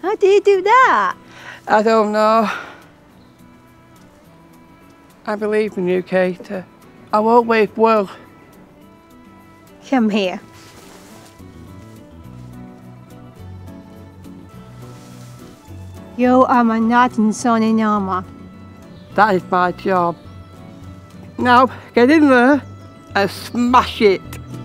How do you do that? I don't know. I believe in you, Kate. I won't wait well. Come here. You are my knight and son in armour. That is my job. Now, get in there and smash it.